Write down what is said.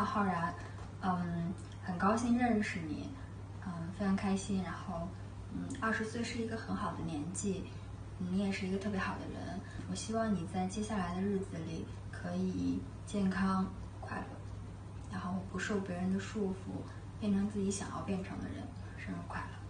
浩然，很高兴认识你，非常开心。然后，20岁是一个很好的年纪，你也是一个特别好的人。我希望你在接下来的日子里可以健康快乐，然后不受别人的束缚，变成自己想要变成的人。生日快乐！